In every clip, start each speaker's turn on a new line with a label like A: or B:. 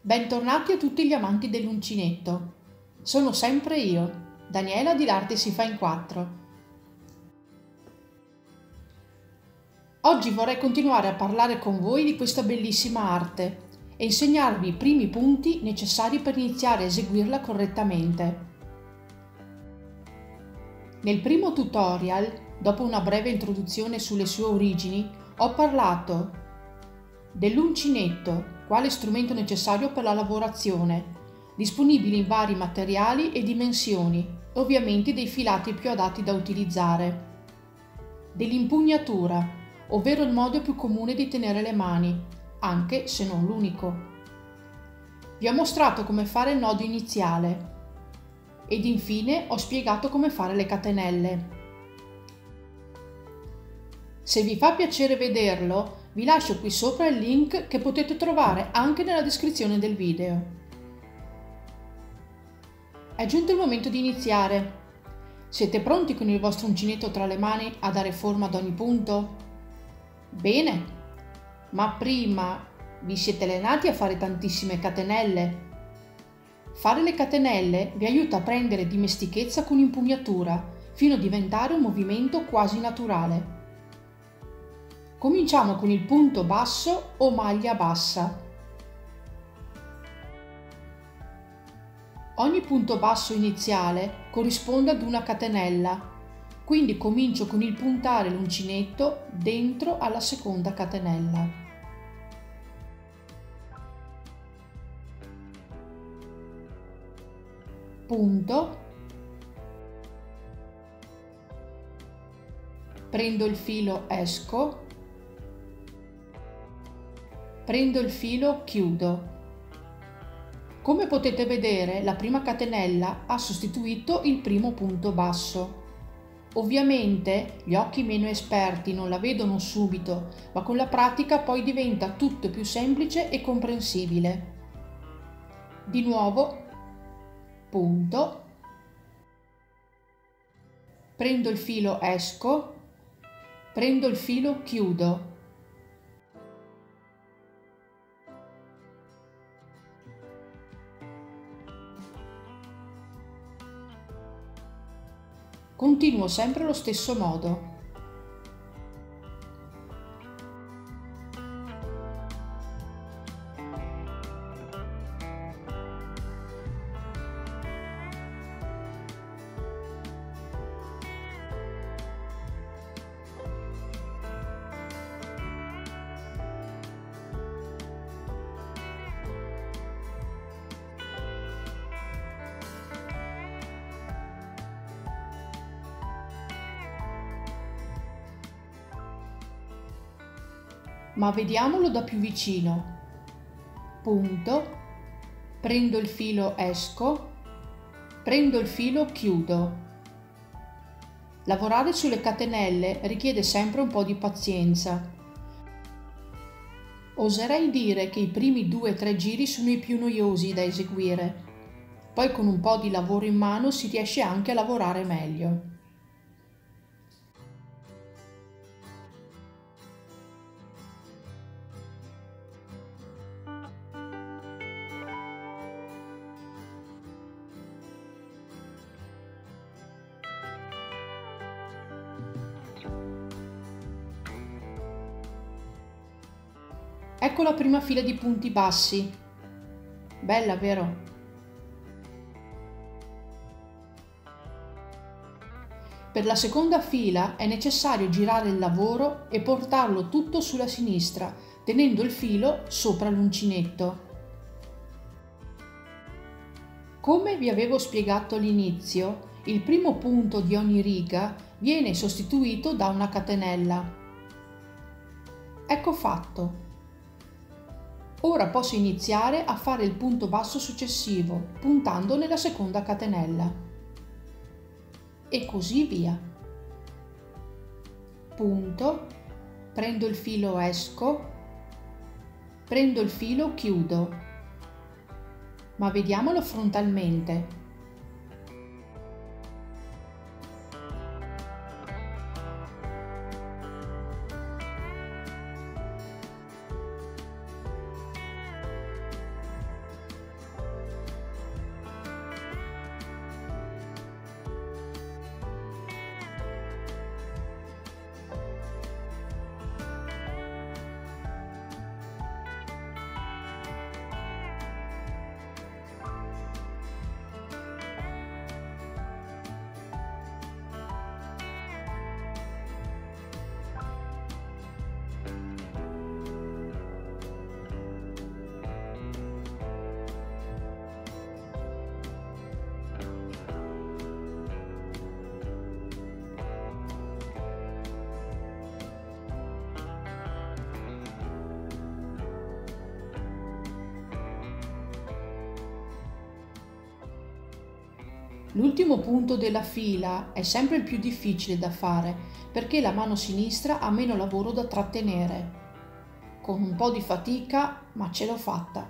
A: Bentornati a tutti gli amanti dell'uncinetto. Sono sempre io, Daniela di L'Arte si fa in quattro. Oggi vorrei continuare a parlare con voi di questa bellissima arte e insegnarvi i primi punti necessari per iniziare a eseguirla correttamente. Nel primo tutorial, dopo una breve introduzione sulle sue origini, ho parlato dell'uncinetto, quale strumento necessario per la lavorazione, disponibile in vari materiali e dimensioni, e ovviamente dei filati più adatti da utilizzare. Dell'impugnatura, ovvero il modo più comune di tenere le mani, anche se non l'unico. Vi ho mostrato come fare il nodo iniziale ed infine ho spiegato come fare le catenelle. Se vi fa piacere vederlo, vi lascio qui sopra il link che potete trovare anche nella descrizione del video. È giunto il momento di iniziare. Siete pronti con il vostro uncinetto tra le mani a dare forma ad ogni punto? Bene, ma prima vi siete allenati a fare tantissime catenelle? Fare le catenelle vi aiuta a prendere dimestichezza con l'impugnatura fino a diventare un movimento quasi naturale. Cominciamo con il punto basso o maglia bassa. Ogni punto basso iniziale corrisponde ad una catenella, quindi comincio con il puntare l'uncinetto dentro alla seconda catenella. Punto. Prendo il filo, esco. Prendo il filo, chiudo. Come potete vedere, la prima catenella ha sostituito il primo punto basso. Ovviamente gli occhi meno esperti non la vedono subito, ma con la pratica poi diventa tutto più semplice e comprensibile. Di nuovo, punto. Prendo il filo, esco. Prendo il filo, chiudo. Continuo sempre allo stesso modo. Ma vediamolo da più vicino. Punto, prendo il filo, esco, prendo il filo, chiudo. Lavorare sulle catenelle richiede sempre un po' di pazienza. Oserei dire che i primi 2-3 giri sono i più noiosi da eseguire, poi con un po' di lavoro in mano si riesce anche a lavorare meglio. Ecco la prima fila di punti bassi. Bella, vero? Per la seconda fila è necessario girare il lavoro e portarlo tutto sulla sinistra, tenendo il filo sopra l'uncinetto. Come vi avevo spiegato all'inizio, il primo punto di ogni riga viene sostituito da una catenella. Ecco fatto. Ora posso iniziare a fare il punto basso successivo, puntando nella seconda catenella. E così via. Punto, prendo il filo, esco, prendo il filo, chiudo. Ma vediamolo frontalmente. L'ultimo punto della fila è sempre il più difficile da fare perché la mano sinistra ha meno lavoro da trattenere. Con un po' di fatica, ma ce l'ho fatta.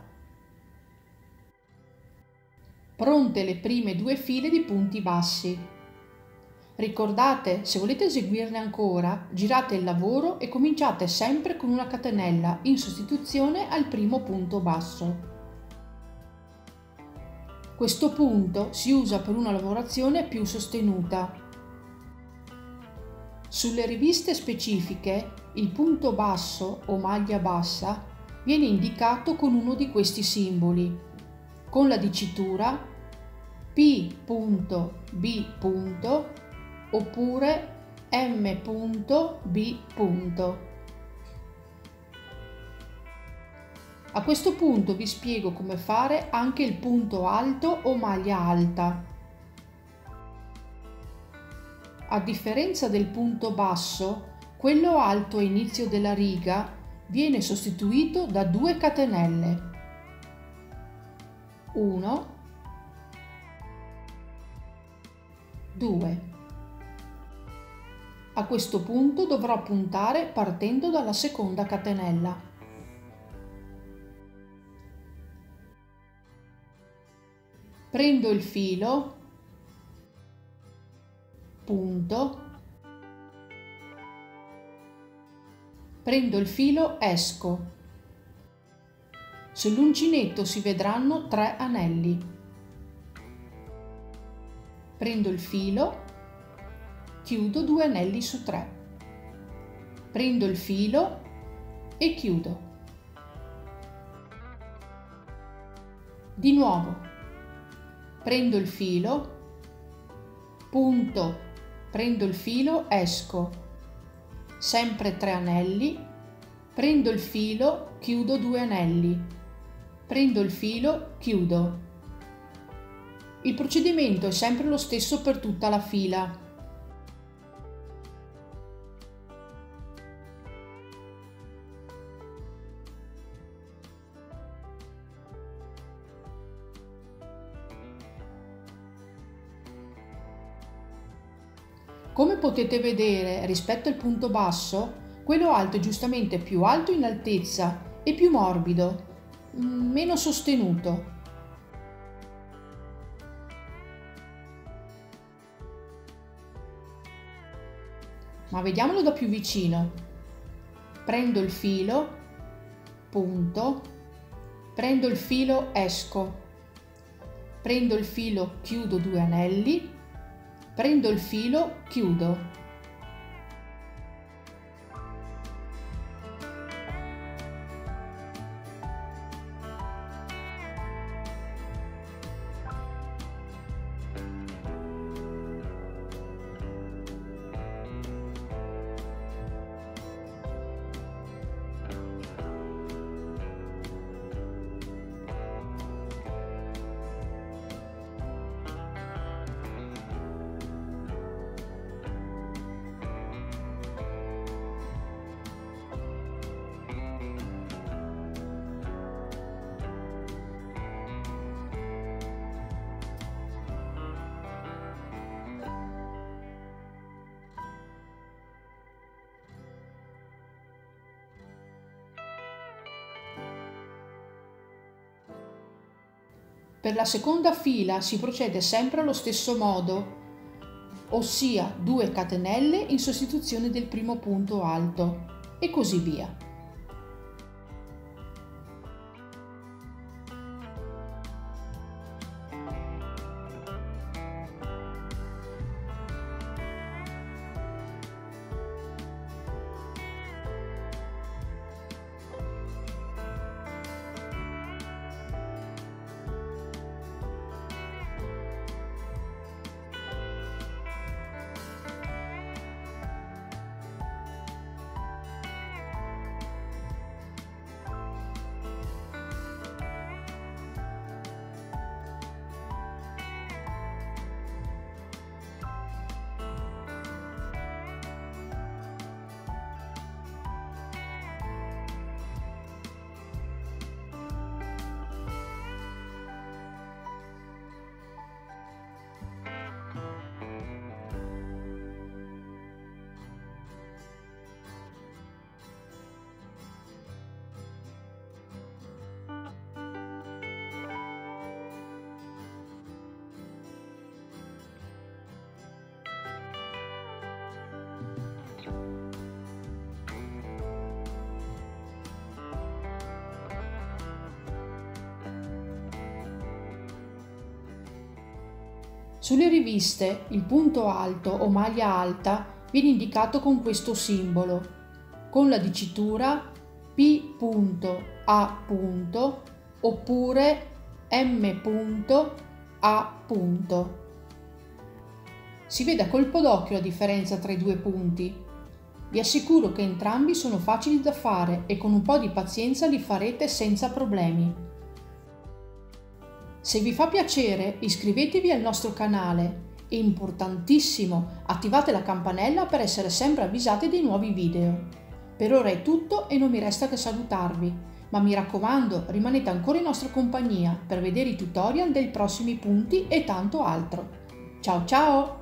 A: Pronte le prime 2 file di punti bassi. Ricordate, se volete eseguirne ancora, girate il lavoro e cominciate sempre con una catenella in sostituzione al primo punto basso. Questo punto si usa per una lavorazione più sostenuta. Sulle riviste specifiche, il punto basso o maglia bassa viene indicato con uno di questi simboli, con la dicitura P.B. oppure M.B. A questo punto vi spiego come fare anche il punto alto o maglia alta. A differenza del punto basso, quello alto a inizio della riga viene sostituito da 2 catenelle. 1, 2. A questo punto dovrò puntare partendo dalla seconda catenella. Prendo il filo, punto, prendo il filo, esco. Sull'uncinetto si vedranno 3 anelli. Prendo il filo, chiudo 2 anelli su 3. Prendo il filo e chiudo. Di nuovo. Prendo il filo, punto, prendo il filo, esco, sempre 3 anelli, prendo il filo, chiudo 2 anelli, prendo il filo, chiudo. Il procedimento è sempre lo stesso per tutta la fila. Come potete vedere, rispetto al punto basso, quello alto è giustamente più alto in altezza e più morbido, meno sostenuto. Ma vediamolo da più vicino. Prendo il filo, punto, prendo il filo, esco, prendo il filo, chiudo 2 anelli, prendo il filo, chiudo. Per la seconda fila si procede sempre allo stesso modo, ossia 2 catenelle in sostituzione del primo punto alto e così via. Sulle riviste il punto alto o maglia alta viene indicato con questo simbolo, con la dicitura P.A. oppure M.A. Si vede a colpo d'occhio la differenza tra i due punti. Vi assicuro che entrambi sono facili da fare e con un po' di pazienza li farete senza problemi. Se vi fa piacere, iscrivetevi al nostro canale e, importantissimo, attivate la campanella per essere sempre avvisati dei nuovi video. Per ora è tutto e non mi resta che salutarvi, ma mi raccomando, rimanete ancora in nostra compagnia per vedere i tutorial dei prossimi punti e tanto altro. Ciao ciao!